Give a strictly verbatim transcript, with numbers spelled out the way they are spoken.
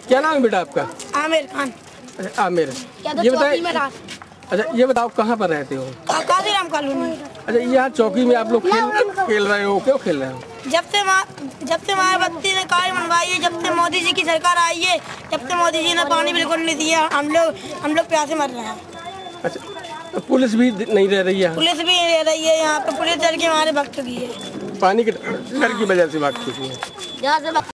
क्या नाम है बेटा आपका? आमिर खान। अच्छा आमिर, ये बताइए, अच्छा ये बताओ कहाँ पर रहते हो? काशीराम कॉलोनी। अच्छा यहाँ चौकी में आप लोग खेल खेल रहे हो, क्यों खेल रहे हो? जब से जब से मायावती ने कार्ड बनवाई है, जब से मोदी जी की सरकार आई है, जब से मोदी जी ने पानी बिल्कुल नहीं दिया, हम लोग हम लोग प्यासे मर रहे हैं। अच्छा तो पुलिस भी नहीं रह रही है? पुलिस भी नहीं रह रही है यहाँ पे, पुलिस डर के हमारे भाग चुकी है, पानी के डर की वजह से भाग चुकी है।